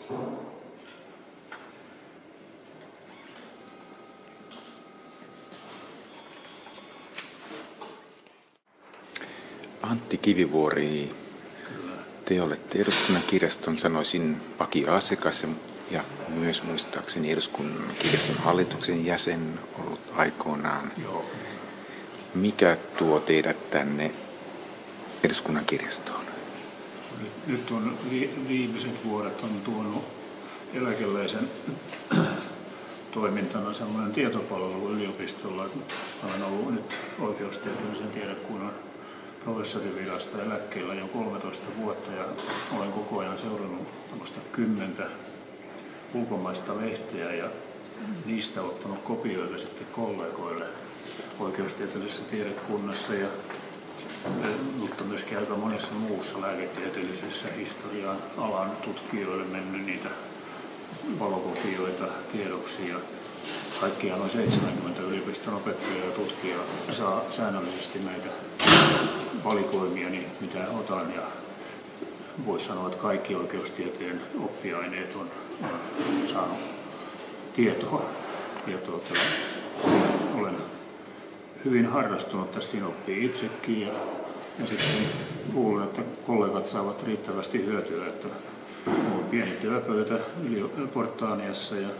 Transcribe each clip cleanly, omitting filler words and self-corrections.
Antti Kivivuori, te olette Eduskunnan kirjaston, sanoisin, vakioasiakas ja myös muistaakseni Eduskunnan kirjaston hallituksen jäsen ollut aikoinaan. Joo. Mikä tuo teidät tänne Eduskunnan kirjastoon? Nyt on viimeiset vuodet on tuonut eläkeläisen toimintana sellainen tietopalvelu yliopistolla. Olen ollut nyt oikeustieteellisen tiedekunnan professorivirasta eläkkeellä jo 13 vuotta ja olen koko ajan seurannut 10 ulkomaista lehteä ja niistä ottanut kopioita sitten kollegoille oikeustieteellisessä tiedekunnassa, mutta myöskin aika monessa muussa lääketieteellisessä historian alan tutkijoille mennyt niitä valokopioita tiedoksi. Ja kaikkiaan noin 70 yliopiston opettajaa ja tutkijaa saa säännöllisesti näitä valikoimia, niin mitä otan. Ja voisi sanoa, että kaikki oikeustieteen oppiaineet on saanut tietoa. Ja olen hyvin harrastunut tässä, siinä oppii itsekin ja sitten luulen, että kollegat saavat riittävästi hyötyä, että on pieni työpöytä Portaaniassa ja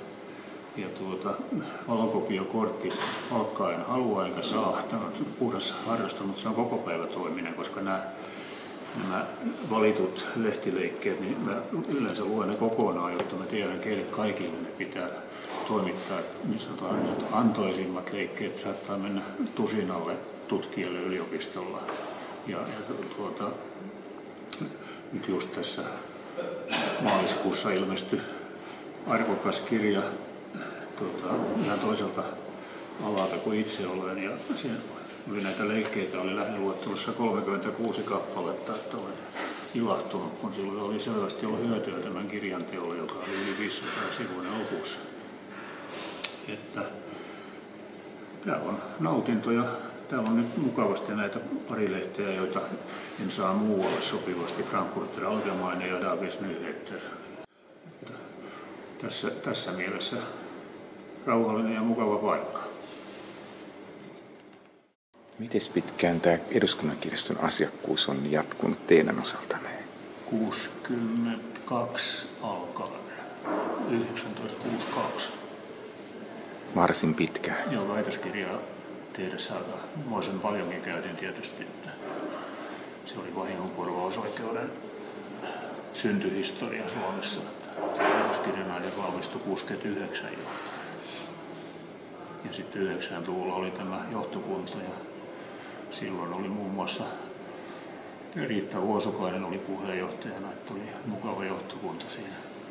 valokopiokortti palkkaa en halua eikä saa. Tämä on puhdas harrastus, mutta se on koko päivä toiminen, koska nämä valitut lehtileikkeet, niin mä yleensä luen ne kokonaan, jotta mä tiedän, keille kaikille ne pitää toimittaa. Niin sanotaan, että antoisimmat leikkeet saattaa mennä tusinalle tutkijalle yliopistolla. Nyt just tässä maaliskuussa ilmestyi arvokas kirja ihan toiselta alalta kuin itse olen. Ja siinä oli näitä leikkeitä, oli lähiluettelossa 36 kappaletta, että olen ilahtunut, kun silloin oli selvästi ollut hyötyä tämän kirjan teolle, joka oli yli 500 sivuinen opus. Että tämä on nautinto ja täällä on nyt mukavasti näitä pari lehteä, joita en saa muualle sopivasti, Frankfurter Allgemeine ja Dagens Nyheter. Tässä mielessä rauhallinen ja mukava paikka. Miten pitkään tämä Eduskunnan kirjaston asiakkuus on jatkunut teidän osaltanne? 62 alkaen, 1962. Varsin pitkään. Joo, väitöskirjaa tehdessä aika paljonkin käytin tietysti, että se oli vahingonkorvausoikeuden syntyhistoria Suomessa. Väitöskirjan aihe valmistui 69 jo. Ja sitten 90-luvulla oli tämä johtokunta ja silloin oli muun muassa Riitta Vuosukainen oli puheenjohtajana, että oli mukava johtokunta siinä.